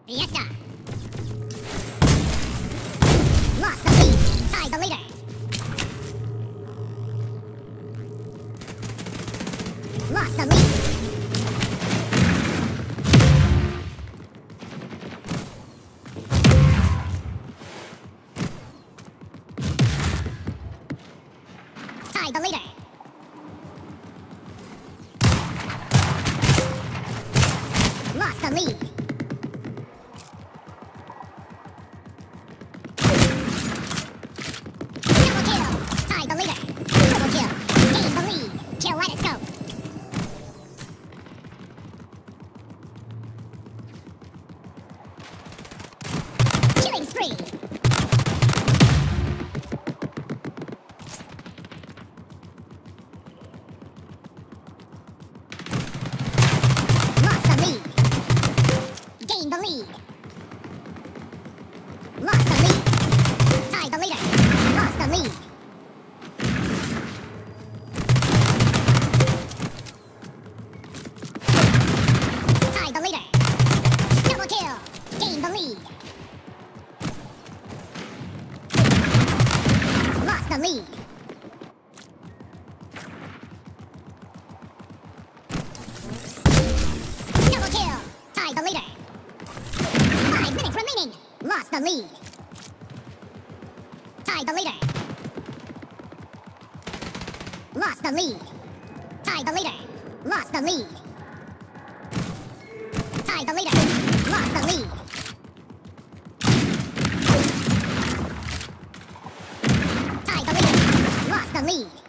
Fiesta. Lost the lead. Tied the leader. Lost the lead. Tied the leader. Lost the lead. Double kill. Tied the leader. Double kill. Gained the lead. Kaleidoscope. Killing spree. Lost the lead. Gained the lead. Lost the lead. Tied the leader. Lost the lead. Tied the leader. Double kill. Gained the lead. Lost the lead. Double kill. Tied the leader. 5 minutes remaining. Lost the lead. Tied the leader. Lost the lead. Tied the leader. Lost the lead. Tied the leader. Lost the lead. Tied the leader. Lost the lead.